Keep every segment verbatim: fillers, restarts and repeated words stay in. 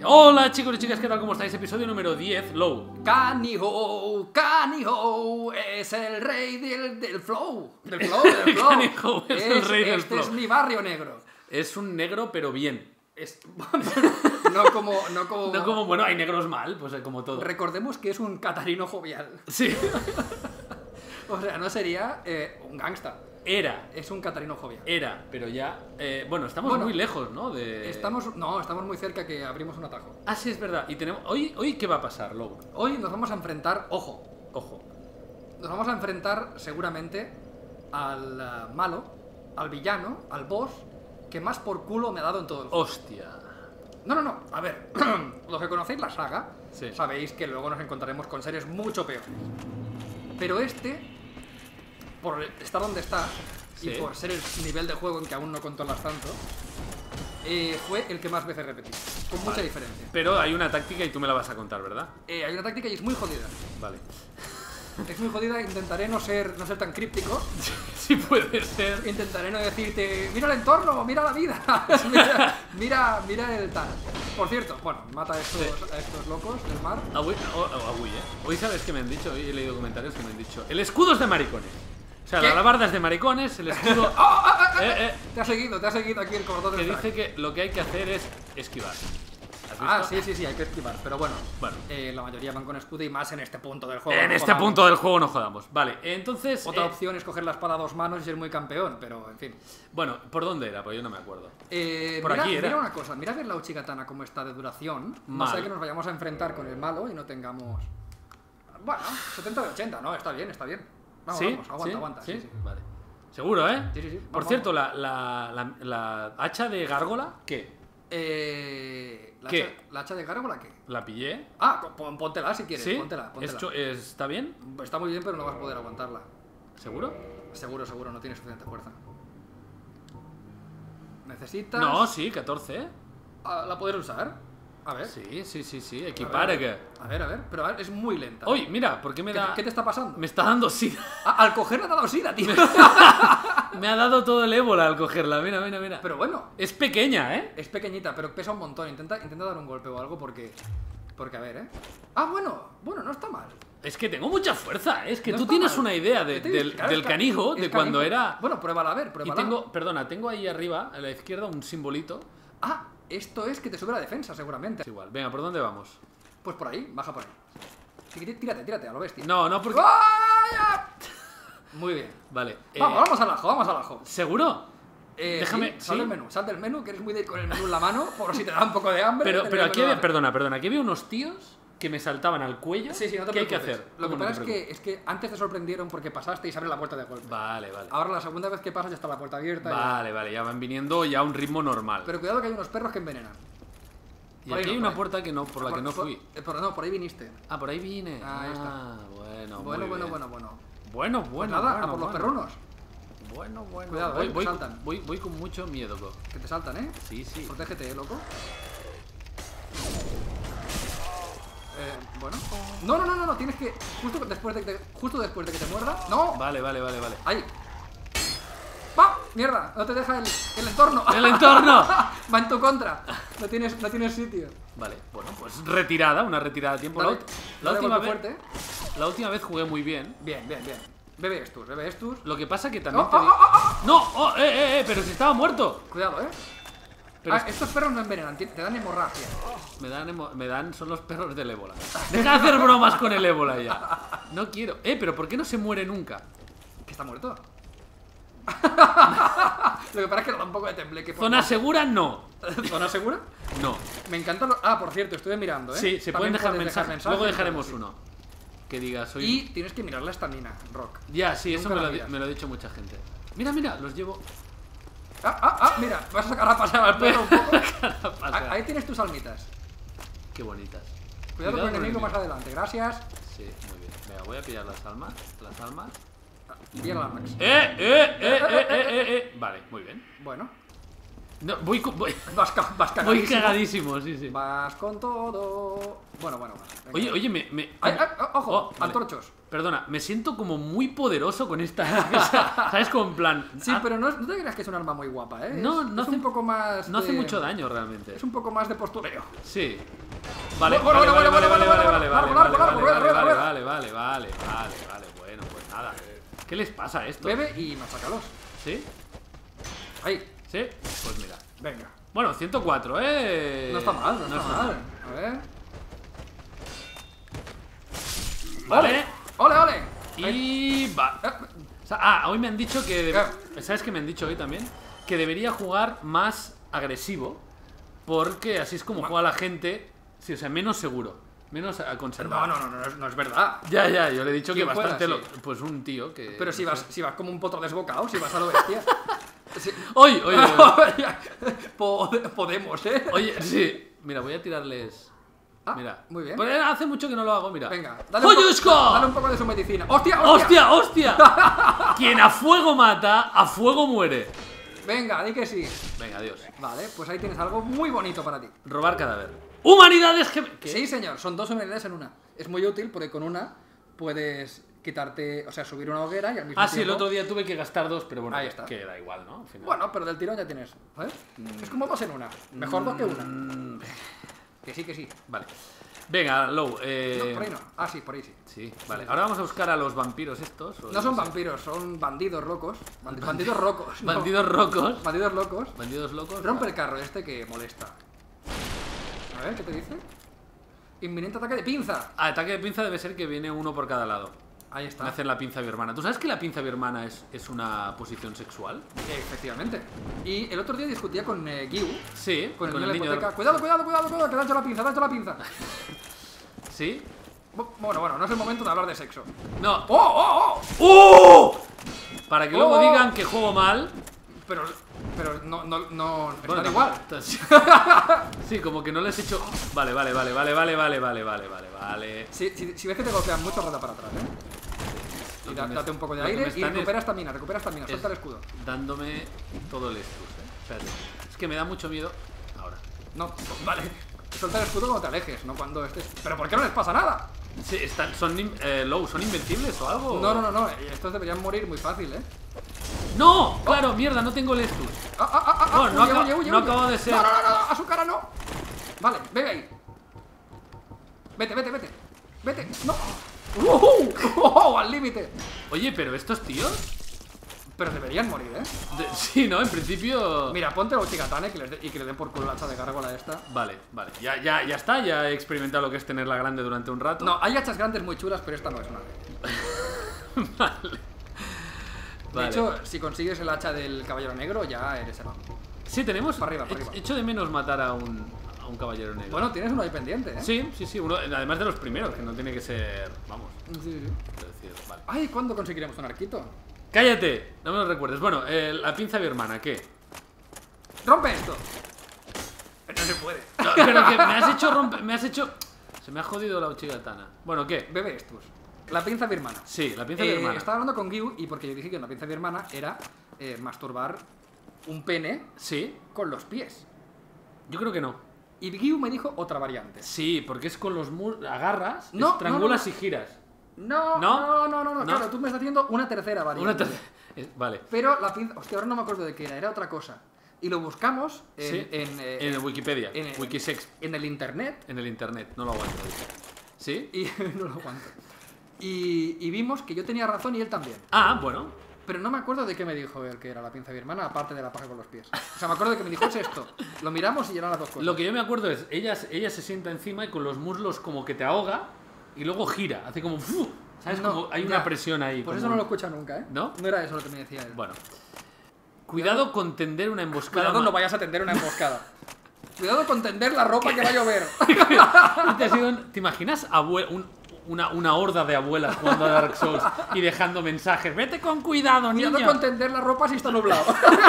Hola chicos y chicas, ¿qué tal? ¿Cómo estáis? Episodio número diez, Low. Caniho, Caniho es el rey del, del flow. Del flow, del flow. Caniho es, es el rey del este flow. es mi barrio negro. Es un negro, pero bien. Es, no como, no como... No como, bueno, hay negros mal, pues como todo. Recordemos que es un catarino jovial. Sí. O sea, no sería eh, un gangsta. Era. Es un catarino jovial. Era, pero ya... Eh, bueno, estamos Bueno, muy lejos, ¿no? De... Estamos... No, estamos muy cerca que abrimos un atajo. Ah, sí, es verdad. Y tenemos... ¿Hoy, hoy qué va a pasar, Low? Hoy nos vamos a enfrentar... Ojo. Ojo. Nos vamos a enfrentar seguramente al uh, malo, al villano, al boss, que más por culo me ha dado en todo el juego. Hostia. No, no, no. A ver, los que conocéis la saga, Sí. sabéis que luego nos encontraremos con series mucho peores. Pero este, por estar donde está, Sí. y por ser el nivel de juego en que aún no controlas tanto, eh, fue el que más veces repetí, con mucha Vale. diferencia. Pero hay una táctica y tú me la vas a contar, ¿verdad? Eh, hay una táctica y es muy jodida. Vale. Es muy jodida, intentaré no ser, no ser tan críptico. Sí puede ser. Intentaré no decirte, mira el entorno, mira la vida, mira, mira, mira el tal. Por cierto, bueno, mata a estos, Sí. a estos locos del mar. Ah, uy, oh, oh, ah, uy, ¿eh? Hoy sabes que me han dicho, hoy he leído comentarios que me han dicho, el escudo es de maricones. O sea, ¿Qué? la alabarda es de maricones, el escudo... ¡Ah, ah, ah, ah! eh, eh, Te ha seguido, te ha seguido aquí el cordón que del dice frac. que lo que hay que hacer es esquivar. ¿Has Ah, visto? sí, sí, sí, hay que esquivar, pero bueno, Bueno. eh, la mayoría van con escudo y más en este punto del juego. En no este jodamos. punto del juego no jodamos. Vale, entonces... Otra eh, opción es coger la espada a dos manos y ser muy campeón, pero en fin. Bueno, ¿por dónde era? Pues yo no me acuerdo. Eh, Por mira, aquí era. mira una cosa, mira ver la Uchigatana como está de duración. No Mal. sea que nos vayamos a enfrentar con el malo y no tengamos... Bueno, setenta de ochenta, ¿no? Está bien, está bien. Vamos, ¿Sí? vamos, aguanta, ¿Sí? aguanta. ¿Sí? Sí, sí. Vale. ¿Seguro, eh? Sí, sí, sí. Por Vamos, cierto, la, la, la, la hacha de gárgola, ¿qué? Eh, ¿la, ¿Qué? hacha, ¿La hacha de gárgola qué? ¿La pillé? Ah, pon- póntela si quieres, ¿Sí? póntela, póntela. ¿Esto ¿Está bien? Está muy bien, pero no vas a poder aguantarla. ¿Seguro? Seguro, seguro, no tiene suficiente fuerza. Necesitas... No, sí, catorce, ¿eh? Ah, ¿la poder usar? A ver. Sí, sí, sí, sí, A equipar ver, que... a ver, a ver, pero a ver, es muy lenta. Oye, mira, ¿por qué me ¿Qué, da...? ¿Qué te está pasando? Me está dando sida. Ah, al cogerla te ha dado sida, tío. Me ha dado todo el ébola al cogerla, mira, mira, mira. Pero bueno, Es pequeña, ¿eh? es pequeñita, pero pesa un montón. Intenta, intenta dar un golpe o algo porque... Porque, a ver, ¿eh? Ah, bueno, bueno, no está mal. Es que tengo mucha fuerza, ¿eh? Es que No tú está tienes mal. una idea de- Te- del, claro, del es ca- canijo, es de cuando canijo. era... Bueno, pruébala a ver, Y pruébala. tengo, perdona, tengo ahí arriba, a la izquierda, un simbolito. Ah, esto es que te sube la defensa, seguramente. Es igual, venga, ¿por dónde vamos? Pues por ahí, baja por ahí. Tí- Tírate, tírate, a lo bestia. No, no, porque... ¡Vaya! Muy bien. Vale. eh, Vamos, vamos al ajo, vamos al ajo. ¿Seguro? Eh, Déjame- sí, sal ¿sí? del menú, sal del menú, que eres muy de ir con el menú en la mano, por si te da un poco de hambre. Pero, tener pero el aquí menú en había, la- perdona, perdona, aquí había unos tíos que me saltaban al cuello. Sí, sí, no te ¿Qué hay que preocupes. hacer? Lo que ¿Cómo no pasa te es que, es que antes te sorprendieron porque pasaste y se abre la puerta de golpe. preocupes? Vale, vale. Ahora la segunda vez que pasas ya está la puerta abierta. y- Vale, vale, ya van viniendo ya a un ritmo normal. Pero cuidado que hay unos perros que envenenan. y por ahí aquí no, hay por una ahí. puerta que no, por la que no Por- fui. eh, Pero no, por ahí viniste. Ah, por ahí vine. Ahí está. Ah, bueno, Bueno, muy bueno, bien. bueno, bueno. Bueno, Pues bueno, nada, bueno, a por los bueno. perrunos. Bueno, bueno. Cuidado, voy, eh, que voy, saltan. voy, voy con mucho miedo, co. Que te saltan, ¿eh? Sí, sí. Protégete, ¿eh, loco? Eh, bueno. No, no, no, no, no, tienes que... Justo después de que te, justo después de que te muerda... ¡No! Vale, vale, vale, vale. ¡Ahí! ¡Va! ¡Mierda! No te deja el, el entorno. ¡El entorno! Va en tu contra. No tienes, no tienes sitio. Vale, bueno, pues retirada, una retirada a tiempo. Dale, la, ult- la dale última golpe vez, fuerte. la última vez jugué muy bien. Bien, bien, bien. Bebe estus, bebe estus. Lo que pasa que también ¡Oh, te oh, di- oh, oh, ¡No! ¡Oh! ¡Eh, eh, eh! ¡Pero si estaba muerto! oh! Cuidado, ¿eh? Pero Ah, es- estos perros no envenenan, te te dan hemorragia. me dan, emo- me dan... Son los perros del ébola. Deja de hacer bromas con el ébola ya. No quiero. Eh, pero ¿por qué no se muere nunca? ¿Que está muerto? Lo que pasa es que le da un poco de tembleque. por Zona no- segura, no. ¿Zona segura? No. Me encanta lo... Ah, por cierto, estuve mirando, ¿eh? Sí, se También pueden dejar puedes mensajes. Luego y dejaremos todo, sí. uno. Que diga, soy... Y tienes que mirar la estamina, Rock. Ya, sí, eso Nunca me la lo, di- miras. me lo ha dicho mucha gente. Mira, mira, los llevo... Ah, ah, ah, mira, vas a sacar a pasar al perro un poco. a pasar. Ah, ahí tienes tus almitas. Qué bonitas. Cuidado con el enemigo más adelante, gracias. Sí, muy bien. Venga, voy a pillar las almas. Las almas. Bien la Max. ¡Eh, eh, eh, eh, eh, eh, eh! Vale, muy bien. Bueno, No, voy, co- voy, vas, ca- vas voy cagadísimo. cagadísimo, sí, sí. Vas con todo. Bueno, bueno, bueno. venga. Oye, oye, me... me... Ay, ay, oh, ojo, Oh, vale. antorchos. Perdona, me siento como muy poderoso con esta. ¿Sabes? Como en plan. Sí, ah, pero no, no te creas que es un arma muy guapa, ¿eh? No, es, no es hace- un poco más. No hace de- mucho daño realmente. Es un poco más de postureo. Sí. Vale, Bueno, vale, bueno, vale, bueno, vale, bueno, vale, bueno, vale, largo, vale, largo, vale, largo, rueda, vale, rueda, vale, vale, vale, vale, vale. Bueno, pues nada. ¿Qué les pasa a esto? Bebe y machácalos. ¿Sí? Ahí, ¿Sí? Pues mira. venga. Bueno, ciento cuatro, ¿eh? No está mal, no, No está mal. A ver. Vale. ¡Ole, ole! Y va. Eh, O sea, ah, hoy me han dicho que... debe- Eh. ¿Sabes qué me han dicho hoy también? Que debería jugar más agresivo, porque así es como juega la gente. Sí, o sea, menos seguro, menos a conservar. No, no, no, no, es- no es verdad. Ya, ya, yo le he dicho que ¿Quién juega bastante... Lo... así? Pues un tío que... Pero si no vas, sé. si vas como un potro desbocado, si vas a lo bestia. Sí. ¡Oye, oye! Po- Podemos, ¿eh? Oye, sí. Mira, voy a tirarles... Ah, Mira. muy bien. Pero hace mucho que no lo hago, mira. Venga, dale un, ¡Joyushko! poco, dale un poco de su medicina. ¡Hostia, hostia! ¡Hostia, hostia! Quien a fuego mata, a fuego muere. Venga, di que sí. Venga, adiós. Vale, pues ahí tienes algo muy bonito para ti. Robar cadáver. ¡Humanidades que... ¿Qué? Sí, señor, son dos unidades en una. Es muy útil porque con una puedes quitarte, o sea, subir una hoguera y al mismo Ah, sí, el tiempo... otro día tuve que gastar dos, pero bueno, Ahí que- está. que da igual, ¿no? Al final. Bueno, pero del tirón ya tienes, ¿sabes? Es como dos en una. Mejor dos que una. Mm, Que sí, que sí. Vale. Venga, Low. Eh... No, por ahí no. Ah, sí, por ahí sí. Sí, vale. Ahora vamos a buscar a los vampiros estos. o No son sé. vampiros, son bandidos locos. Bandi- bandidos rocos. no. Bandidos rocos. Bandidos locos. Bandidos locos. Rompe el carro este que molesta. A ver, ¿qué te dice? Inminente ataque de pinza. Ah, ataque de pinza debe ser que viene uno por cada lado. Ahí Me está. hacen la pinza birmana. ¿Tú sabes que la pinza birmana es, es una posición sexual? Efectivamente. Y el otro día discutía con eh, Giu, Sí, con, con el el niño de la niño. hipoteca. Cuidado, cuidado, cuidado, cuidado, que te ha hecho la pinza, te ha hecho la pinza. ¿Sí? Bu- Bueno, bueno, no es el momento de hablar de sexo. No. ¡Oh, oh, oh! ¡Oh! Para que luego Oh. digan que juego mal. Pero, pero no, no, no, Bueno, están igual. Sí. Sí, como que no les he hecho. Vale, vale, vale, vale, vale, vale, vale, vale, vale, vale. Si, si, si ves que te golpean mucho, rota para atrás, ¿eh? Lo Y que da- me- date un poco de lo que aire me y están es- recupera estamina, recupera estamina, es- suelta el escudo. Dándome todo el estus, eh. Espérate. Es que me da mucho miedo. Ahora. No, vale. Suelta el escudo cuando te alejes, no cuando estés. ¿Pero por qué no les pasa nada? Sí, están, son in- eh, Low, ¿son invencibles o algo? No, no, no, no. Estos deberían morir muy fácil, ¿eh? ¡No! Claro, mierda, no tengo el estus. ¡Ah, ah, ah! ah Bueno, no huye, acaba- huye, huye, no huye. acaba de ser- No, no, no, no, a su cara no. Vale, vete ahí. Vete, vete, vete. Vete. ¡No! ¡Uh! ¡Oh! ¡Al límite! Oye, pero estos tíos. Pero deberían morir, ¿eh? de- Sí, ¿no? En principio. Mira, ponte la Uchigatane que les de- y que le den por culo la hacha de gárgola esta. Vale, vale. Ya, ya, ya está, ya he experimentado lo que es tenerla grande durante un rato. No, hay hachas grandes muy chulas, pero esta no es una. Vale. De Vale. hecho, si consigues el hacha del caballero negro, ya eres el amo. Sí, tenemos. Para arriba, para he- arriba. Echo de menos matar a un, a un caballero negro. Bueno, tienes uno ahí pendiente, ¿eh? Sí, sí, sí. Uno, además de los primeros, que no tiene que ser. Vamos. Sí, sí. quiero decir, vale. Ay, ¿cuándo conseguiremos un arquito? ¡Cállate! No me lo recuerdes. Bueno, eh, la pinza de mi hermana, ¿qué? ¡Rompe esto! No se puede. No, pero que me has hecho romper. Me has hecho. Se me ha jodido la uchigatana. Bueno, ¿qué? Bebe estos. La pinza de mi hermana. Sí, la pinza de Eh, mi hermana. Estaba hablando con Giu y porque yo dije que la pinza de mi hermana era eh, masturbar un pene Sí, con los pies. yo creo que no. Y Giu me dijo otra variante. Sí, porque es con los mus... agarras, No, estrangulas no, no. y giras. No, ¿No? no, no, no, no, ¿No? claro, tú me estás haciendo una tercera variante. Una ter- eh, Vale. Pero la pinza... Hostia, ahora no me acuerdo de qué era, era otra cosa. Y lo buscamos en, Sí, en, eh, en el Wikipedia, en el- Wikisex, en el internet en el internet, no lo aguanto. ¿Sí? y no lo aguanto. Y, y vimos que yo tenía razón y él también. Ah, bueno. Pero no me acuerdo de qué me dijo él que era la pinza de mi hermana, aparte de la paja con los pies. O sea, me acuerdo de que me dijo, es esto. Lo miramos y eran las dos cosas. Lo que yo me acuerdo es, ella, ella se sienta encima y con los muslos como que te ahoga y luego gira, hace como... ¡fu! ¿Sabes? No, Como hay ya. una presión ahí. Pues como eso no un- lo escucha nunca, ¿eh? ¿No? No era eso lo que me decía él. Bueno. Cuidado con tender una emboscada. Cuidado, no ma- vayas a tender una emboscada. Cuidado con tender la ropa que va a llover. ¿Te, has ido un- ¿te imaginas abue- un- una, una horda de abuelas jugando a Dark Souls y dejando mensajes? Vete con cuidado, niño. Cuidado con tender la ropa si está nublado.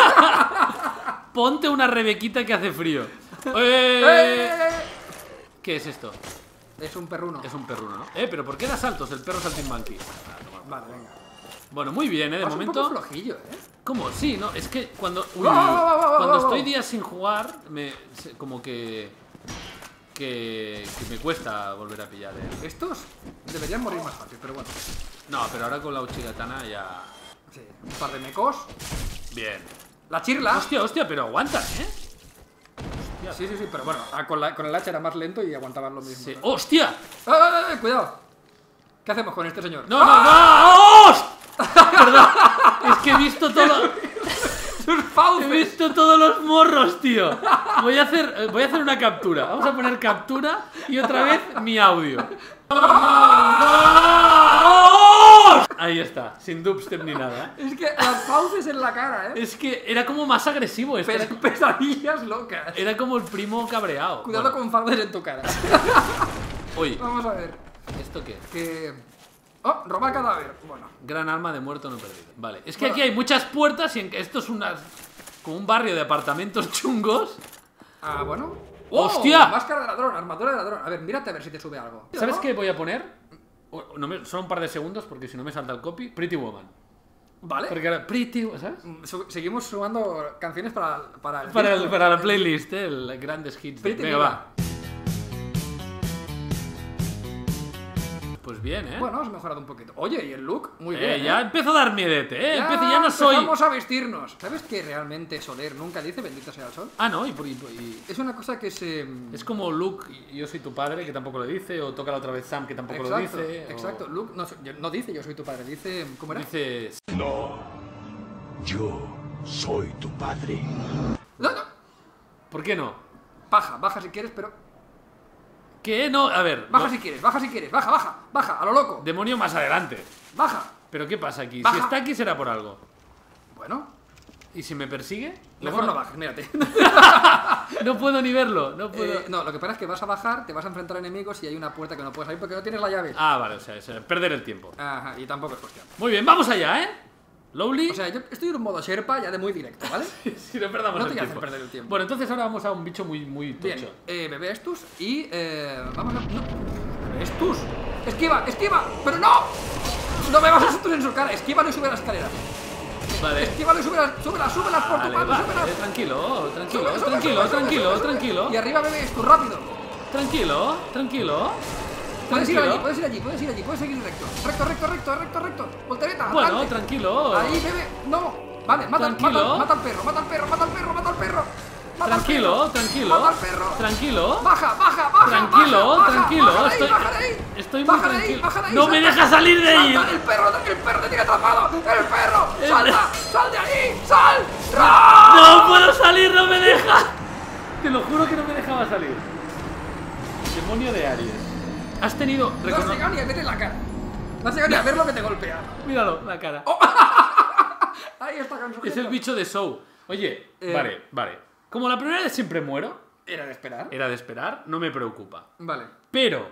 Ponte una rebequita que hace frío. ¡Eh! ¡Eh! ¿Qué es esto? Es un perruno. Es un perruno, ¿no? Eh, pero ¿por qué da saltos el perro saltimbanqui? Ah, toma. Vale, venga. Bueno, muy bien, ¿eh? De Vas un momento... poco flojillo, ¿eh? ¿Cómo? Sí, ¿no? Es que cuando... uy, ¡Wow, wow, wow, wow, cuando wow! estoy días sin jugar, me... se- como que... que, que me cuesta volver a pillar. ¿eh? Estos deberían morir más fácil, pero bueno. No, pero ahora con la Uchigatana ya... Sí, un par de mecos. Bien. La chirla. Hostia, hostia, pero aguantan, ¿eh? Hostia. Sí, sí, sí, pero bueno, ah, con, la, con el hacha era más lento y aguantaban lo mismo. Sí. ¿no? ¡Hostia! ¡Ah, ah, ah, cuidado! ¿Qué hacemos con este señor? ¡No, no, no! ¡Hostia! Perdón, es que he visto todo... ¡Sus He fauces! visto todos los morros, tío. Voy a hacer, eh, voy a hacer una captura. Vamos a poner captura y otra vez mi audio. Ahí está, sin dubstep ni nada. ¿eh? Es que las fauces en la cara, ¿eh? Es que era como más agresivo esto. Pes- Era, pesadillas locas. era como el primo cabreado. Cuidado Bueno, con fauces en tu cara. Oye, Vamos a ver. ¿esto qué? Que... Oh, robar cadáver. Bueno. Gran arma de muerto no perdido. Vale, es que Bueno. aquí hay muchas puertas y en que esto es unas, como un barrio de apartamentos chungos. Ah, bueno. ¡Hostia! Máscara de ladrón, armadura de ladrón. A ver, mírate a ver si te sube algo. ¿Sabes ¿No? qué voy a poner? O- No me, solo un par de segundos porque si no me salta el copy. Pretty Woman. Vale. Porque ahora, Pretty, ¿sabes? Mm, su- Seguimos sumando canciones para, para el Para, el- disco. para la playlist, ¿eh? El grandes hits. Pretty Venga, Woman. va. Pues bien, ¿eh? Bueno, has mejorado un poquito. Oye, y el look, muy Eh, bien. ya ¿eh? empiezo a dar miedete, ¿eh? Ya Empiezo, ya no soy... empezamos a vestirnos. ¿Sabes que realmente Soler nunca dice bendito sea el sol? Ah, no, y, por- y- y- Es una cosa que se... es como Luke, y yo soy tu padre, que tampoco lo dice, o toca la otra vez Sam, que tampoco exacto, lo dice. o- exacto. Luke no, yo- no dice yo soy tu padre, dice... ¿Cómo era? Dice... No, yo soy tu padre. No, no. ¿Por qué no? Baja, baja si quieres, pero... ¿Qué? No, a ver... Baja no- si quieres, baja si quieres. Baja, baja, baja, a lo loco. Demonio más adelante. Baja. ¿Pero qué pasa aquí? Baja. Si está aquí será por algo. Bueno, ¿Y si me persigue? mejor Luego no bajes, mírate. No puedo ni verlo, no puedo... Eh, no, lo que pasa es que vas a bajar, te vas a enfrentar a enemigos y hay una puerta que no puedes abrir porque no tienes la llave. Ah, vale, o sea, es perder el tiempo. Ajá, y tampoco es cuestión. Muy bien, vamos allá, ¿eh? Lowly. O sea, yo estoy en un modo Sherpa ya de muy directo, ¿vale? si no perdamos no el te tiempo. hacen perder el tiempo. Bueno, entonces ahora vamos a un bicho muy, muy tocho. Bien, eh, bebé Estus y eh, vamos a... No. Bebé Estus. Esquiva, esquiva, pero no. No me vas a Estus en su cara. Esquívalo y sube la escalera. Vale. Esquívalo y súbelas, súbelas, súbelas por tu Vale, mano, vale, súbelas. tranquilo, tranquilo, Sube, sube, tranquilo, sube, sube, tranquilo, sube, sube. tranquilo. Y arriba bebé Estus, rápido. Tranquilo, tranquilo. Puedes ir Tranquilo. allí, puedes ir allí, puedes ir allí, puedes seguir recto. Recto, recto, recto, recto, recto. Voltereta, Bueno, adelante. tranquilo. Ahí, bebé. No. Vale, mata, Tranquilo. mata, mata al perro, mata al perro, mata al perro, mata al perro. Mata al Tranquilo, perro. tranquilo. Mata al perro. Tranquilo. Baja, baja, baja. Tranquilo, baja, baja, tranquilo, Baja de ahí, estoy- baja de ahí. estoy muy baja de ahí, tranquilo. baja de ahí, No me salta. deja salir de ahí. Salta, el perro, el perro te tiene atrapado. El perro, El- salta, sal de ahí, sal. ¡No! ¡No puedo salir! ¡No me deja! Te lo juro que no me dejaba salir. Demonio de Aries. Has tenido... No has recono- llegado ni a ver en la cara. No has llegado ni a ver lo que te golpea. Míralo, la cara. Ahí está con su Es el bicho de Show. Oye, Eh. vale, vale. Como la primera vez siempre muero, Era de esperar. era de esperar, no me preocupa. Vale. Pero...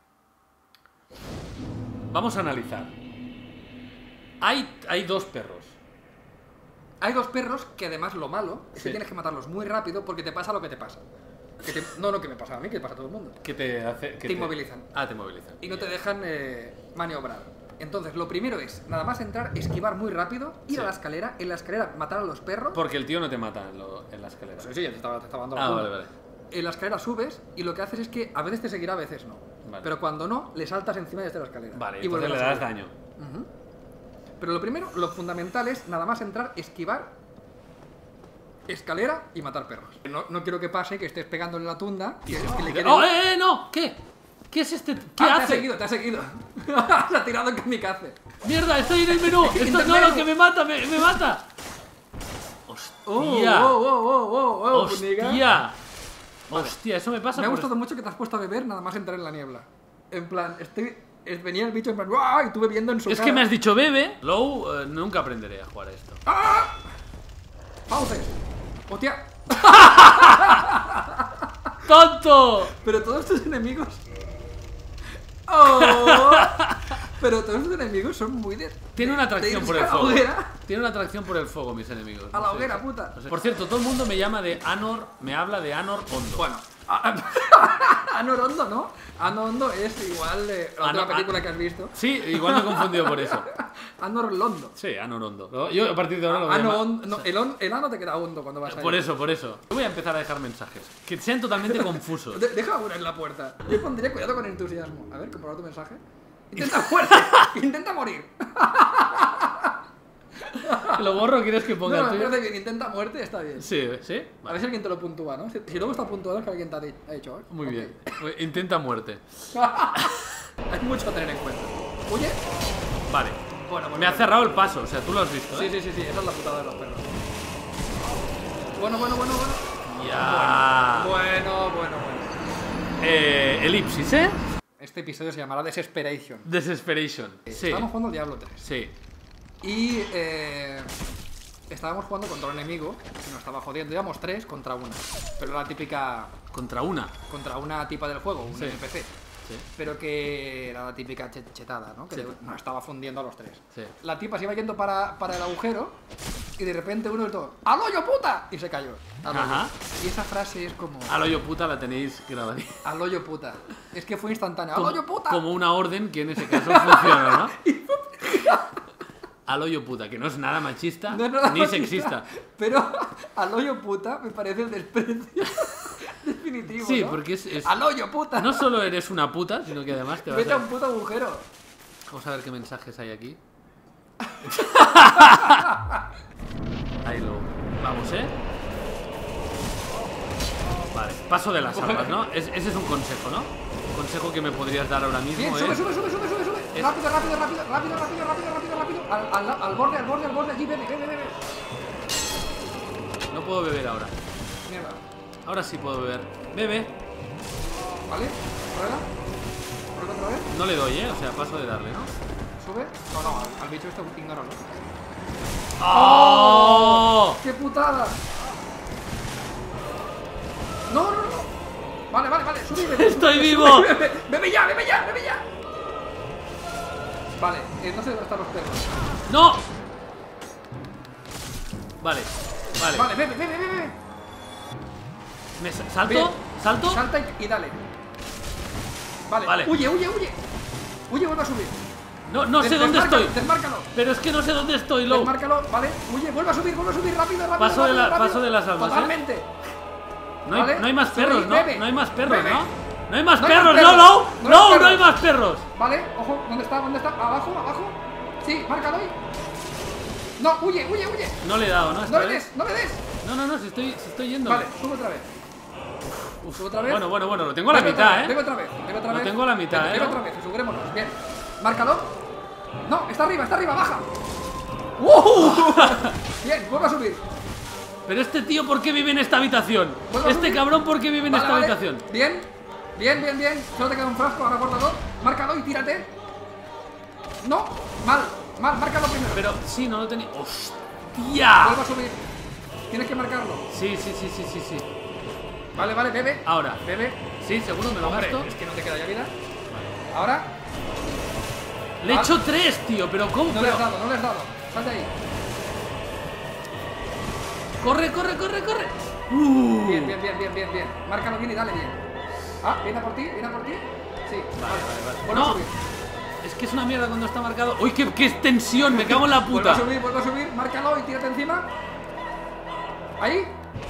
Vamos a analizar. Hay, hay dos perros. Hay dos perros que además lo malo es que Sí. tienes que matarlos muy rápido porque te pasa lo que te pasa. Que te- no lo que me pasa a mí, que le pasa a todo el mundo. Que te hace... Que Te inmovilizan. Ah, te inmovilizan. Y no te dejan eh, maniobrar. Entonces, lo primero es, nada más entrar, esquivar muy rápido, ir Sí. a la escalera, en la escalera matar a los perros. Porque el tío no te mata en, lo- en la escalera. Sí, sí, ya te estaba, te estaba dando la Ah, punta. vale, vale. En la escalera subes y lo que haces es que a veces te seguirá, a veces no. Vale. Pero cuando no, le saltas encima desde la escalera. Vale, y entonces vuelves le a das subir. daño. Ujú. Pero lo primero, lo fundamental es nada más entrar, esquivar, escalera y matar perros. No, no quiero que pase que estés pegándole la tunda y es que le quede... ¡Oh, eh, eh, no! ¿Qué? ¿Qué es este? ¿Qué Ah, te ha hace? seguido, te ha seguido. Se ha tirado en kamikaze. ¡Mierda! ¡Estoy en el menú! In ¡Esto the no, no, menu. que me mata! ¡Me, me mata! Oh, ¡Hostia! oh, oh, oh, oh, oh, puniga. ¡Hostia! ¡Hostia! Eso me pasa Me ha por gustado mucho que te has puesto a beber nada más entrar en la niebla. En plan, estoy... es- venía el bicho en plan... ¡guau! Y tú bebiendo en su Es cara. que me has dicho bebe. Low, eh, nunca aprenderé a jugar a esto. ¡Ah! ¡Fauces! ¡Hostia! ¡Tonto! Pero todos tus enemigos... ¡Oh! Pero todos tus enemigos son muy de... Tiene una de atracción irse por el a la fuego. hoguera. Tiene una atracción por el fuego, mis enemigos. A No la sé. hoguera, puta. No sé. Por cierto, todo el mundo me llama de Anor, me habla de Anor Hondo. Bueno, Anor Hondo, ¿no? Anor Hondo es igual de la Ano- última película que has visto. Sí, igual me he confundido por eso. Anor Londo. Sí, Anor Hondo. ¿no? Yo a partir de ahora lo voy a Ano llamar- hon- no, el, on- el ano te queda hondo cuando vas a Por eso, por eso. Yo voy a empezar a dejar mensajes. Que sean totalmente confusos. De- deja una en la puerta. Yo pondría cuidado con entusiasmo. A ver, comprobar tu mensaje. Intenta muerte. Intenta morir. ¿Lo borro quieres que ponga No, el no, me tuyo? parece bien. Intenta muerte, está bien. Sí, ¿sí? A Vale. ver si alguien te lo puntúa, ¿no? Si, si luego está puntuado es que alguien te ha di- ha dicho, ¿eh? Muy Ok. bien. Intenta muerte. Hay mucho a tener en cuenta. Oye. Vale. Bueno, bueno. Me ha bueno. cerrado el paso, o sea, tú lo has visto, Sí, ¿eh? sí, sí, sí. Esa es la putada de los perros. Bueno, bueno, bueno, bueno. Ya. Bueno, bueno, bueno. Eh, elipsis, ¿eh? Este episodio se llamará Desesperation. Desesperation. Sí. Estábamos jugando al Diablo tres. Sí. Y eh, estábamos jugando contra un enemigo que nos estaba jodiendo. Íbamos tres contra una. Pero la típica. Contra una. Contra una tipa del juego, un Sí. N P C. Sí. Pero que era la típica chet- chetada, ¿no? Que Sí. nos estaba fundiendo a los tres. Sí. La tipa se iba yendo para, para el agujero y de repente uno gritó ¡al hoyo, puta! Y se cayó. Al hoyo. Ajá. Y esa frase es como Al hoyo puta la tenéis grabada. ¡al hoyo, puta! Es que fue instantáneo. ¡Al Como, hoyo, puta! como una orden que en ese caso funciona, ¿no? Al hoyo puta, que no es nada machista No es nada ni machista, sexista. Pero al hoyo, puta, me parece el desprecio definitivo. Sí, ¿no? porque es, es- ¡al hoyo, puta! no solo eres una puta, sino que además te vas Vete a a... un puto agujero. Vamos a ver qué mensajes hay aquí. Ahí lo... Vamos, ¿eh? Vale, paso de las armas, ¿no? Es- ese es un consejo, ¿no? Un consejo que me podrías dar ahora mismo Bien, es... sube, sube, sube, sube, sube, sube. es- Rápido, rápido, rápido, rápido, rápido, rápido, rápido, rápido. Al, al, al borde, al borde, al borde, allí, bebe, bebe, bebe. No puedo beber ahora. Mierda. Ahora sí puedo beber. Bebe. ¿Vale? Rueda. Rueda otra vez. No le doy, ¿eh? O sea, paso de darle, ¿no? Sube. No, no, al, al bicho este ignóralo. ¡Oh! ¡Qué putada! No, no, no. Vale, vale, vale, sube y bebe. ¡Estoy sube, vivo! sube, bebe, bebe ya, bebe ya, bebe ya. Vale, eh, no sé dónde están los perros. ¡No! Vale, vale. Vale, bebe, bebe, bebe. ¿Me sa- ¿Salto? Bien. ¿Salto? Salta y, y dale. Vale. Vale. Huye, huye, huye. Huye, vuelve a subir. No, no sé Des- dónde desmárcalo, estoy. Desmárcalo. Pero es que no sé dónde estoy, Low. Desmárcalo, vale. Huye, vuelve a subir, vuelve a subir, rápido, rápido. Paso de rápido, la- rápido. paso de las almas, ¿eh? Totalmente. No hay, Vale. no hay más Sube perros, y ¿no? bebe. No hay más perros, Bebe. ¿no? No hay más No hay perros, más no, perros. Low. No hay No, no perros. hay más perros. Vale, ojo, ¿dónde está? ¿Dónde está? Abajo, abajo. Sí, márcalo ahí. No, huye, huye, huye. No le he dado, ¿no? Esta No le vez. des, no le des. No, no, no, si estoy, si estoy yendo. Vale, sube otra vez. Sube otra vez. Bueno, bueno, bueno, lo tengo a la Bebe otra mitad, vez, ¿eh? Bebe otra vez, bebe otra Lo vez. tengo a la mitad, Bebe, ¿eh? Bebe ¿no? otra vez, asegurémonos. Bien. Márcalo. No, está arriba, está arriba, baja. ¡Uh! Bien, vuelve a subir. Pero este tío, ¿por qué vive en esta habitación? ¿Vuelvo a Este subir? cabrón, ¿por qué vive en Vale, esta vale. habitación? Bien, bien, bien, bien. Solo te queda un frasco, ahora guárdalo. Márcalo y tírate. No, mal, mal, márcalo primero. Pero sí, no lo tenía. ¡Hostia! Vuelve a subir. Tienes que marcarlo. Sí, sí, sí, sí, sí, sí. Vale, vale, bebe. Ahora. Bebe. Sí, seguro me lo Hombre, gasto. es que no te queda ya vida. Ahora, Le he Ah. hecho tres, tío, pero ¿cómo? no le Pero- has dado, no le has dado. Sal de ahí. Corre, corre, corre, corre. Uh. Bien, bien, bien, bien, bien, bien. Márcalo bien y dale bien. Ah, viene a por ti, viene a por ti. Sí, Vale, vale, vale. Vuelve a No, subir. es que es una mierda cuando está marcado. ¡Uy, qué, qué tensión! Me cago en la Vuelve a puta. subir, vuelve a subir. Márcalo y tírate encima. Ahí.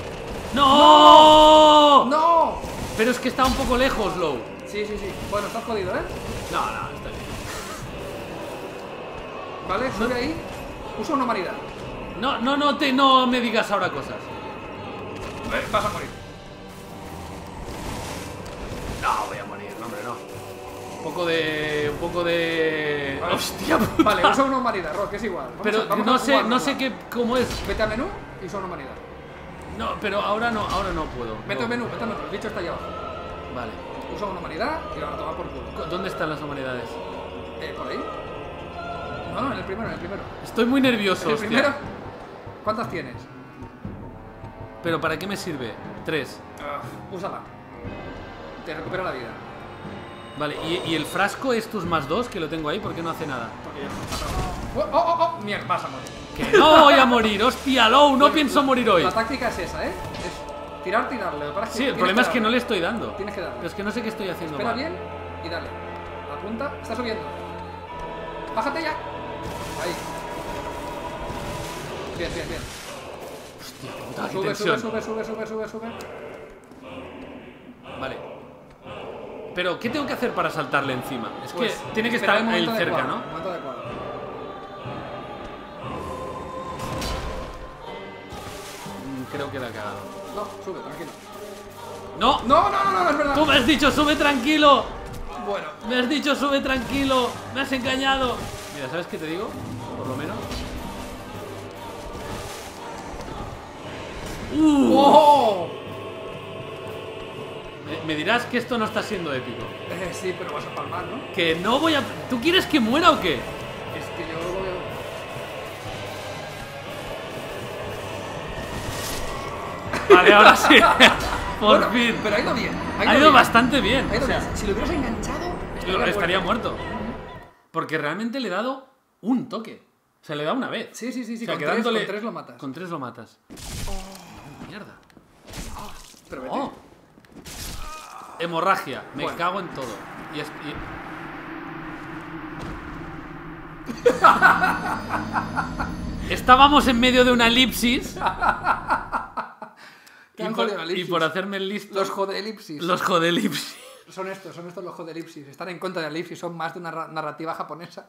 ¡No! ¡No! Pero es que está un poco lejos, Low. Sí, sí, sí. Bueno, estás jodido, ¿eh? No, no, está bien. Vale, sube ahí. Usa una humanidad. No, no, no, te, no me digas ahora cosas. Eh, Vas a morir. No, voy a morir, no, hombre, no. Un poco de... Un poco de... Vale. ¡Hostia puta! Vale, usa una humanidad, Rock, es igual. Vamos Pero a- vamos no a sé, jugar, no vamos sé a- qué, cómo es. Vete a menú y usa una humanidad. No, pero ahora no, ahora no puedo. Vete No. al menú, vete al menú. El bicho está ahí abajo. Vale. Usa una humanidad y lo van a tomar por culo. ¿Dónde están las humanidades? Eh, ¿por ahí? No, no, en el primero, en el primero. Estoy muy nervioso, ¿En el hostia. primero? ¿Cuántas tienes? ¿Pero para qué me sirve? Tres. Uh, úsala. Te recupera la vida. Vale, ¿y, y el frasco es tus más dos, que lo tengo ahí? ¿Por qué no hace nada? Porque ya no. ¡Oh, oh, oh! Mierda, vas a morir. ¡Que no voy a morir! ¡Hostia, Low! No Bueno, pienso la- morir hoy. La táctica es esa, ¿eh? Es tirar, tirarle. Lo que pasa es que Sí, el tienes problema es que no le darle. estoy dando. Tienes que darle. Pero es que no sé qué estoy haciendo Espera mal. bien y dale. Apunta. Está subiendo. Bájate ya. Ahí. Bien, bien, bien. Hostia, puta, qué Sube, tensión. sube, sube, sube, sube, sube, sube. Vale. Pero, ¿qué tengo que hacer para saltarle encima? Es Pues, que tiene que espera estar el él momento cerca, adecuado, ¿no? el momento adecuado. Mm, Creo que la he cagado. No, sube, tranquilo. ¡No! No, no, no, no, es verdad. ¡Tú me has dicho sube tranquilo! Bueno, Me has dicho sube tranquilo. Me has engañado. Mira, ¿sabes qué te digo? Por lo menos. ¡Uh! ¡oh! Me, me dirás que esto no está siendo épico. Eh, sí, pero vas a palmar, ¿no? Que no voy a... ¿Tú quieres que muera o qué? Es que yo lo veo. Vale, ahora sí. Por Bueno, fin. pero ha ido bien. Ha ido bien. bastante bien. Ha ido O sea, bien. Si lo hubieras enganchado, lo- estaría muerto. Porque realmente le he dado un toque. O sea, le he dado una vez. Sí, sí, sí, sí. O sea, con, que tres, dándole- con tres lo matas. Con tres lo matas. No, mierda. Pero vete. Oh. Hemorragia. Me Bueno. cago en todo. Y es... y- Estábamos en medio de una elipsis. Te y, han por, jodido la y elipsis. por hacerme el listo. Los jodelipsis. Los jodelipsis. Son estos, son estos los jodelipsis. Están en contra de la elipsis, son más de una ra- narrativa japonesa.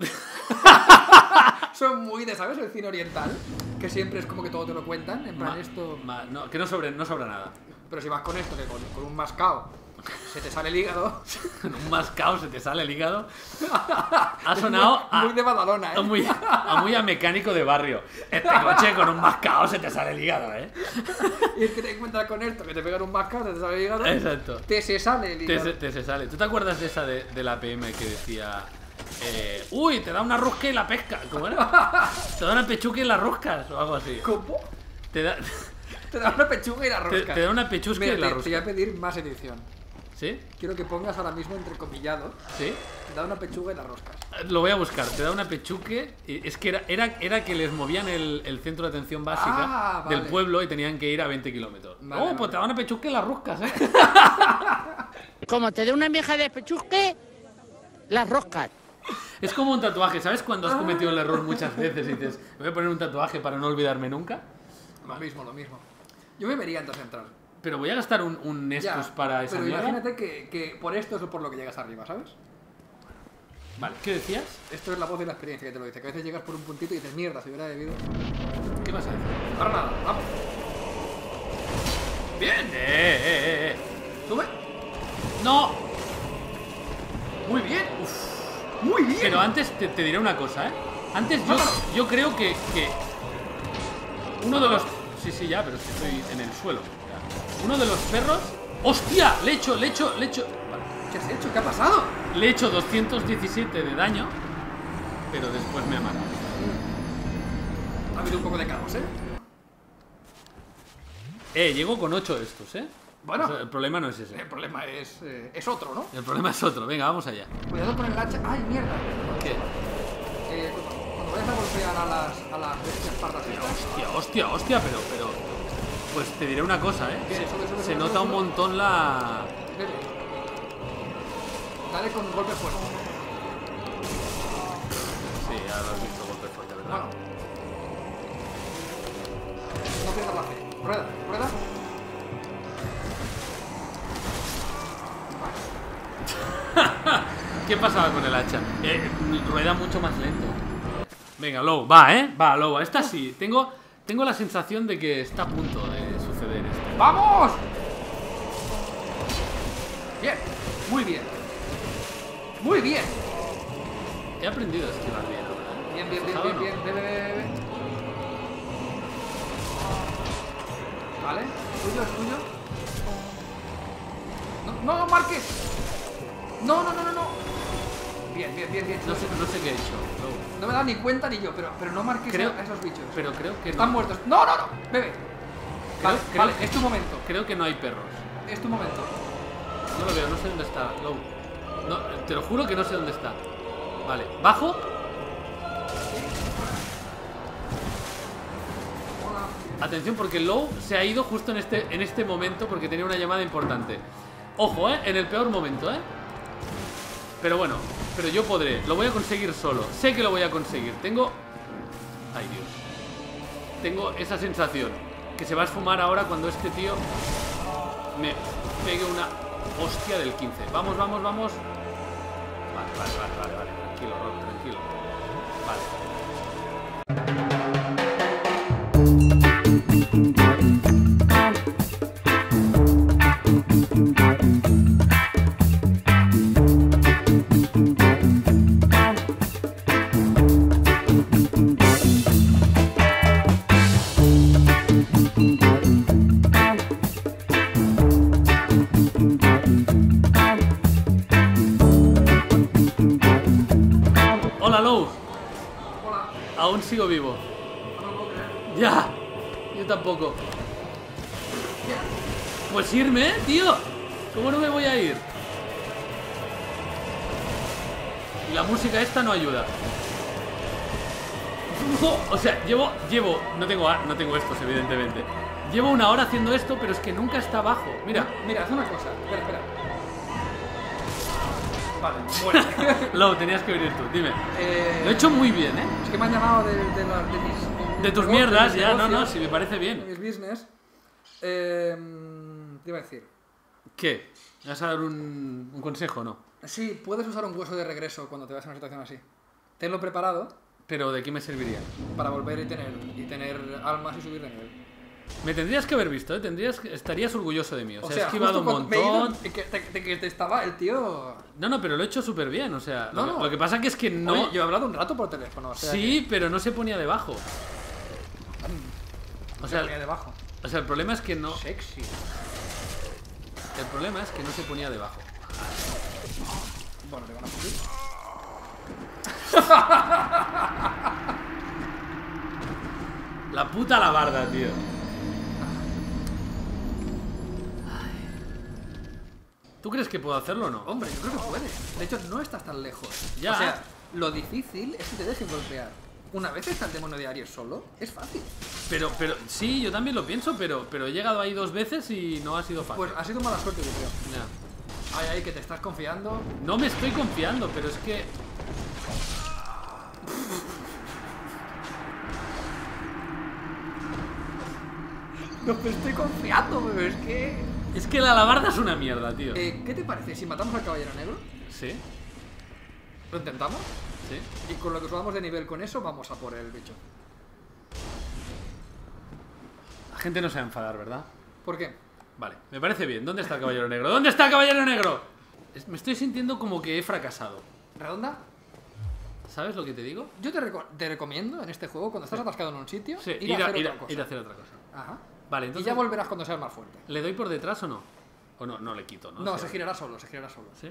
Son muy de, ¿sabes? El cine oriental. Que siempre es como que todo te lo cuentan. En plan, Ma- esto. ma- no, que no, sobre, no sobra nada. Pero si vas con esto, que con, con un mascao se te sale el hígado. Con un mascao se te sale el hígado. Ha sonado a, Muy de Badalona, ¿eh? a muy, a muy a mecánico de barrio. Este coche con un mascao se te sale el hígado, ¿eh? Y es que te encuentras con esto, que te pegan un mascao, te sale el hígado. Exacto. Te se sale el Te, hígado. se- te se sale. ¿Tú te acuerdas de esa de, de la P M que decía... eh, uy, te da una rosca y la pesca? ¿Cómo era? Te da una pechuga y la roscas o algo así. ¿Cómo? Te da, Te da una pechuga y la te, rosca. te da una pechusca Mira, y la te, te voy a rosca. pedir más edición. ¿Sí? Quiero que pongas ahora mismo entrecomillado. ¿Sí? Te da una pechuga y las roscas. Lo voy a buscar. Te da una pechuque. y Es que era, era, era que les movían el, el centro de atención básica Ah, vale. del pueblo y tenían que ir a veinte kilómetros. Vale, oh, vale. pues te da una pechuque y las roscas, ¿eh? Como te dé una vieja de pechusque, las roscas. Es como un tatuaje. ¿Sabes cuando has cometido el error muchas veces y dices, me voy a poner un tatuaje para no olvidarme nunca? Lo mismo, lo mismo. Yo me vería antes de entrar. Pero voy a gastar un, un Nestus Ya, para esa pero mierda. imagínate que, que por esto es por lo que llegas arriba, ¿sabes? Vale, ¿qué decías? Esto es la voz de la experiencia que te lo dice. Que a veces llegas por un puntito y dices, mierda, si hubiera debido. ¿Qué vas a decir? Ahora nada, vamos. Bien. Eh, eh, eh, eh. Sube. No. Muy bien. Uf. Muy bien. Pero antes te, te diré una cosa, ¿eh? Antes yo, Vámonos. yo creo que, que uno de los... Sí, sí, ya, pero es que estoy en el suelo. Ya. Uno de los perros... ¡Hostia! Le he hecho, le he hecho, le he hecho... Vale. ¿Qué has hecho? ¿Qué ha pasado? Le he hecho doscientos diecisiete de daño, pero después me ha matado. Ha habido un poco de caos, ¿eh? Eh, llego con ocho de estos, ¿eh? Bueno. O sea, el problema no es ese. El problema es, eh, es otro, ¿no? El problema es otro. Venga, vamos allá. Cuidado con el hacha. ¡Ay, mierda! ¿Qué? Eh, cuando, cuando vayas a golpear a las, a las bestias pardas estas, Hostia, hostia, hostia, pero, pero... Pues te diré una cosa, ¿eh? ¿Qué? Se, Sube, sube, se sube, nota sube, un sube. montón la... vete. Dale con golpe fuerte. Sí, ya lo has visto golpe fuerte, ¿verdad? Bueno. No pierdas la fe. Rueda, rueda. ¿Qué pasaba con el hacha? Eh, rueda mucho más lento. Venga, Low, va, ¿eh? Va, Low, esta sí. Tengo, tengo la sensación de que está a punto de suceder esto. ¡Vamos! Bien, muy bien. Muy bien. He aprendido a esquivar bien ahora, ¿eh? Bien, bien, bien, ¿Fijado bien, o no? bien. Ve, ve, ve, ve. Vale, es tuyo, es tuyo. No, no, Marques. No, no, no, no, no. Bien, bien, bien, bien. No sé, no sé qué he hecho, Low. No me da ni cuenta ni yo, pero, pero no marques Creo- a esos bichos. Pero creo que Están no. muertos. No, no, no. Bebe. Vale, creo- vale, es tu momento. Creo que no hay perros. Es tu momento. No lo veo, no sé dónde está, Low. No, te lo juro que no sé dónde está. Vale, bajo. Atención porque Low se ha ido justo en este, en este momento porque tenía una llamada importante. Ojo, ¿eh? En el peor momento, ¿eh? Pero bueno, pero yo podré. Lo voy a conseguir solo. Sé que lo voy a conseguir. Tengo Ay, Dios. Tengo esa sensación que se va a esfumar ahora cuando este tío me pegue una hostia del quince. Vamos, vamos, vamos. Vale, vale, vale, vale, vale. Tranquilo, Rock, tranquilo. Vale. Hola, Low. Hola. Aún sigo vivo. No lo puedo creer. Ya. Yo tampoco. Pues irme, ¿eh, tío? ¿Cómo no me voy a ir? Y la música esta no ayuda. O sea, llevo, llevo, no tengo, no tengo estos, evidentemente. Llevo una hora haciendo esto, pero es que nunca está abajo. Mira, Mira, haz una cosa. Espera, espera. Vale, bueno. Low, tenías que venir tú, dime. Eh, Lo he hecho muy bien, ¿eh? Es que me han llamado de, de, la- de mis... De tus negocios, mierdas, mis ya, no, no, negocios, si me parece de bien. mis business. Eh, te iba a decir. ¿Qué? ¿Me vas a dar un, un consejo o no? Sí, puedes usar un hueso de regreso cuando te vas a una situación así. Tenlo preparado Pero ¿de qué me serviría? para volver y tener, y tener almas y subir de nivel. Me tendrías que haber visto, ¿eh? Tendrías que- estarías orgulloso de mí. O, O sea, sea, he esquivado un justo cuando me he ido, montón. y que, te, de que te estaba el tío... No, no, pero lo he hecho súper bien, o sea... No, lo, no. lo que pasa que es que no... Oye, yo he hablado un rato por teléfono, o sea Sí, pero no se ponía debajo. que O se ponía sea, debajo. o sea, el problema es que no... Sexy. El problema es que no se ponía debajo. Bueno, te van a subir. La puta alabarda, tío. ¿Tú crees que puedo hacerlo o no? Hombre, yo creo que puedes. De hecho, no estás tan lejos. Ya. O sea, lo difícil es que te dejen golpear. Una vez está el demonio de Aries solo, es fácil. Pero, pero... Sí, yo también lo pienso, pero, pero he llegado ahí dos veces y no ha sido fácil. Pues ha sido mala suerte, yo creo. Ya. Ay, ay, que te estás confiando. No me estoy confiando, pero es que... No me estoy confiando, pero es que... Es que la alabarda es una mierda, tío. Eh, ¿Qué te parece si matamos al caballero negro? ¿Sí? ¿Lo intentamos? ¿Sí? Y con lo que subamos de nivel con eso, vamos a por el bicho. La gente no se va a enfadar, ¿verdad? ¿Por qué? Vale, me parece bien. ¿Dónde está el caballero negro? ¿Dónde está el caballero negro? Es- Me estoy sintiendo como que he fracasado. ¿Redonda? ¿Sabes lo que te digo? Yo te, reco- te recomiendo en este juego, cuando estás atascado en un sitio, Sí, ir, a hacer ir otra cosa. ir a hacer otra cosa. Ajá. Vale, Y entonces... ya volverás cuando seas más fuerte. ¿Le doy por detrás o no? O no, no le quito, ¿no? No, O sea, se girará solo, se girará solo. ¿Sí?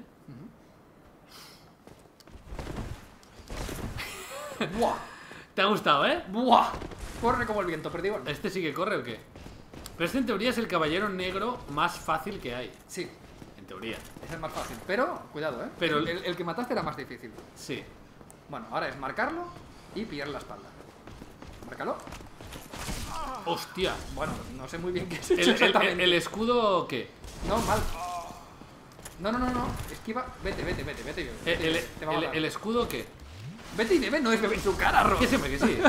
¡Buah! ¿Te ha gustado, eh? ¡Buah! Corre como el viento, pero igual. ¿Este sí que corre o qué? Pero este en teoría es el caballero negro más fácil que hay. Sí, En teoría. es el más fácil. Pero, cuidado, ¿eh? Pero- el, el- el que mataste era más difícil. Sí. Bueno, ahora es marcarlo y pillar la espalda. Márcalo. ¡Hostia! Bueno, no sé muy bien qué es ¿El, el- exactamente. el- el escudo qué? No, mal. No, no, no, no. Esquiva. Vete, vete, vete, vete. vete, ¿El, el- te va a el- matar. el escudo qué? Vete y bebe, no es beber en su cara, Rob. Que siempre que sí.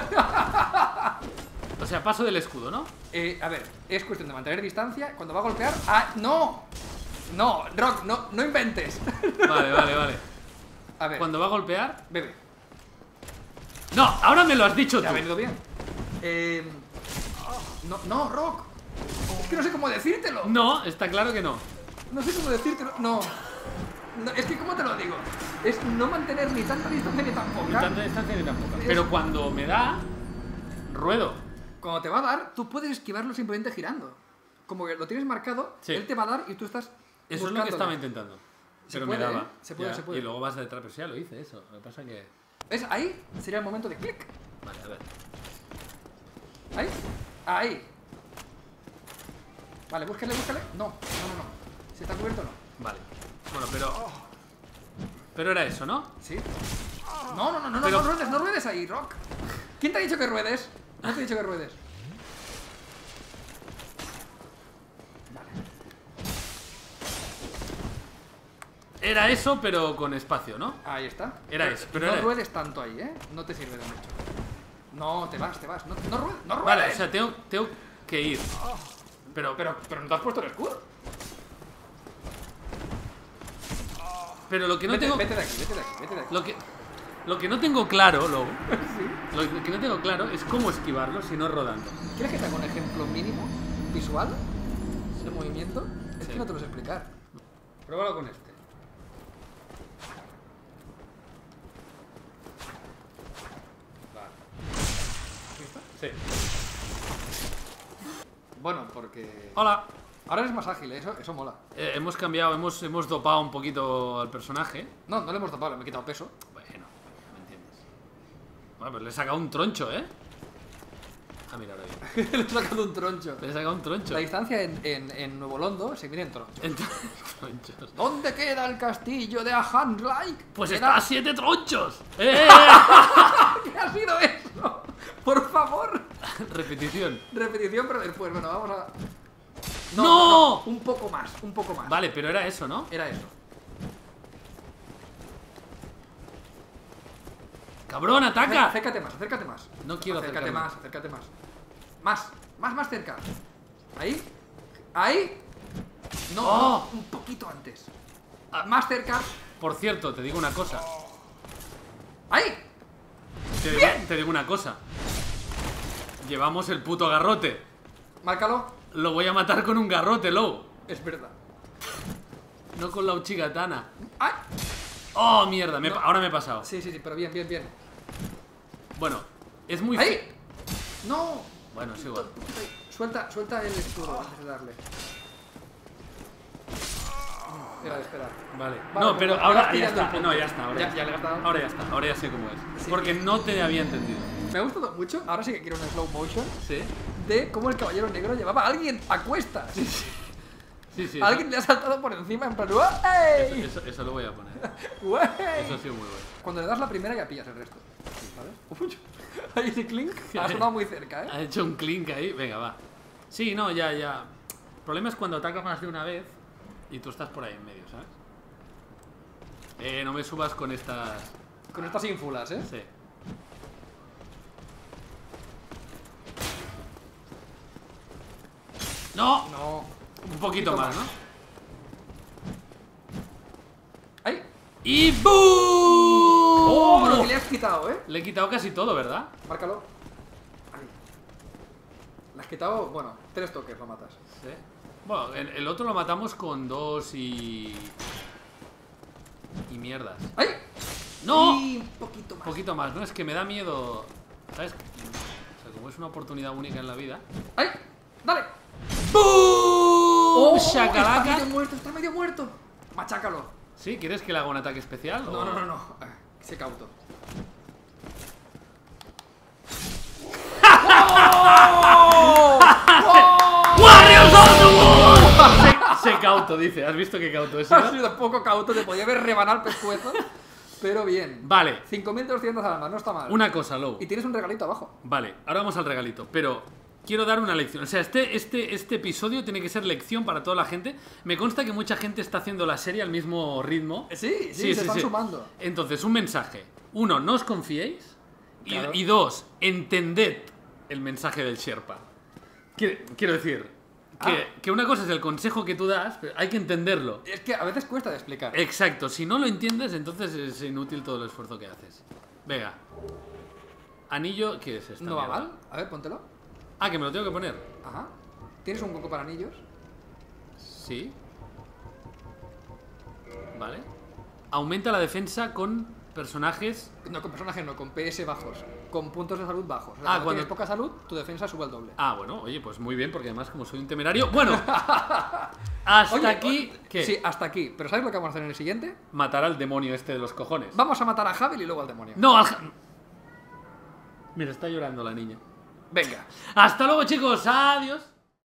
O sea, paso del escudo, ¿no? Eh, a ver, es cuestión de mantener distancia. Cuando va a golpear. ¡Ah! ¡No! No, Rock, no, no inventes. Vale, vale, vale. A ver, Cuando va a golpear... bebe. ¡No! Ahora me lo has dicho Te ha tú. venido bien. Eh, no, no, Rock. Es que no sé cómo decírtelo. No, está claro que no. No sé cómo decírtelo. No. No, es que, ¿cómo te lo digo? Es no mantener ni tanta distancia ni tan Ni poca. tanta distancia ni tampoco. Pero cuando me da... Ruedo. Cuando te va a dar, tú puedes esquivarlo simplemente girando. Como que lo tienes marcado, Sí. él te va a dar y tú estás. Eso es lo buscándole. que estaba intentando. Se Pero puede, me daba. ¿eh? Se puede, Ya. se puede. Y luego vas detrás, pero sí, ya lo hice eso. Lo que pasa que... ¿Ves? Ahí sería el momento de clic. Vale, a ver. Ahí. Ahí. Vale, búscale, búscale. No, no, no, no. ¿Se está cubierto o no? Vale. Bueno, pero... Pero era eso, ¿no? ¿Sí? No, no, no, no, Pero- no, no ruedes, no ruedes ahí, Rock. ¿Quién te ha dicho que ruedes? No te he dicho que ruedes. Vale. Era eso, pero con espacio, ¿no? Ahí está. Era eso, pero no era- ruedes tanto ahí, ¿eh? No te sirve de mucho. No, te vas, te vas. No, no ruedes, no ruedes. Vale, o sea, tengo, tengo que ir. Pero, Pero, pero no te has puesto el escudo. pero lo que no vete, tengo... vete de aquí, vete de aquí, vete de aquí. Lo que, lo que no tengo claro, Low, lo que no tengo claro es cómo esquivarlo si no rodando. ¿Quieres que te haga un ejemplo mínimo visual de movimiento? Es Sí. que no te lo sé explicar. Pruébalo con este. Sí. Bueno, porque... Hola. Ahora eres más ágil, ¿eh? eso, eso mola. Eh, hemos cambiado, hemos, hemos dopado un poquito al personaje. No, no le hemos tapado, le hemos quitado peso. Bueno, ¿me entiendes? Bueno, pues le he sacado un troncho, ¿eh? Ah, mira, ahora bien. Le he sacado un troncho. Le he sacado un troncho. La distancia en, en, en Nuevo Londo se mide en troncho. Entonces, tronchos. ¿Dónde queda el castillo de Ahanlike? Pues Queda- está a siete tronchos. ¡Eh! ¿Qué ha sido eso? Por favor. Repetición. Repetición, pero después, bueno, vamos a... ¡No! Un poco más, un poco más. Vale, pero era eso, ¿no? Era eso. ¡Cabrón, ataca! Acércate más, acércate más. No quiero Acércate acercarme. más, acércate más. Más, más, más cerca. Ahí. Ahí. No, Oh. no, un poquito antes. Ah. Más cerca. Por cierto, te digo una cosa. Ahí. Te digo, te digo una cosa. Llevamos el puto garrote. Márcalo. Lo voy a matar con un garrote, Low. Es verdad. No con la uchigatana. ¡Ay! Oh, mierda, me he No. pa- ahora me he pasado. Sí, sí, sí, pero bien, bien, bien. Bueno, es muy... ¡Ahí! ¡No! Bueno, es igual. Suelta, suelta el escudo antes de darle. Era de esperar. Vale. Vale, No, pero pues ahora vas ya pillando está. el punto. No, ya está. Ahora Ya- ya, ya le has dado. Ahora ya está. Ahora ya sé cómo es. Sí. Porque no te había entendido. Me ha gustado mucho, ahora sí que quiero una slow motion, ¿Sí? de cómo el caballero negro llevaba a alguien a cuestas. Sí, sí. Alguien le ha saltado por encima en plan, ¡Wey! Eso, eso, eso lo voy a poner. ¡Wey! Eso ha sido muy bueno. Cuando le das la primera ya pillas el resto. ¿Sabes? Uy, ahí ese clink ha sonado muy cerca, ¿eh? Ha hecho un clink ahí. Venga, va. Sí, no, ya, ya. El problema es cuando atacas más de una vez y tú estás por ahí en medio, ¿sabes? Eh, no me subas con estas... Con estas ínfulas, ¿eh? Sí. ¡No! No. Un poquito más, ¿no? ¡Ahí! ¡Y ¡boom! ¡Oh! Lo que le has quitado, ¿eh? Le he quitado casi todo, ¿verdad? Márcalo. Ahí. Le has quitado, bueno, tres toques lo matas. Sí. Bueno, el, el otro lo matamos con dos y... Y mierdas. ¡Ahí! ¡No! Y un poquito Un más. poquito más, ¿no? Es que me da miedo... ¿Sabes? O sea, como es una oportunidad única en la vida... ¡Ahí! ¡Dale! ¡Boom! ¡Oh! Está ¡Shakalaka! medio muerto, está medio muerto. Machácalo. ¿Sí? ¿Quieres que le haga un ataque especial? No, o- no, no, no. Ah, Se cauto. ¡Warriors of the World! Se, se cauto, dice. ¿Has visto qué cauto es? Ha sido poco cauto, te podía haber rebanado el pescuezo. Pero bien. Vale, cinco mil doscientas almas, no está mal. una cosa, Low. Y tienes un regalito abajo. Vale, ahora vamos al regalito, pero quiero dar una lección. O sea, este, este, este episodio tiene que ser lección para toda la gente. Me consta que mucha gente está haciendo la serie al mismo ritmo. Sí, sí, se están sumando. Entonces, un mensaje. Uno, no os confiéis. Y, Claro. y dos, entended el mensaje del Sherpa. Quiero, quiero decir, que, Ah. que una cosa es el consejo que tú das, pero hay que entenderlo. Es que a veces cuesta de explicar. Exacto, si no lo entiendes, entonces es inútil todo el esfuerzo que haces. Venga. Anillo, ¿qué es esto? No va mal. A ver, póntelo. Ah, que me lo tengo que poner. Ajá. ¿Tienes un hueco para anillos? Sí. Vale. Aumenta la defensa con personajes. No, con personajes no, con P S bajos. Con puntos de salud bajos. O sea, Ah, cuando cuando- tienes poca salud, tu defensa sube al doble. Ah, bueno, oye, pues muy bien, porque además, como soy un temerario. Bueno, hasta Oye, aquí. oye, ¿Qué? Sí, hasta aquí. ¿Pero sabes lo que vamos a hacer en el siguiente? Matar al demonio este de los cojones. Vamos a matar a Javel y luego al demonio. No, al. ja- Mira, está llorando la niña. Venga. Hasta luego, chicos. Adiós.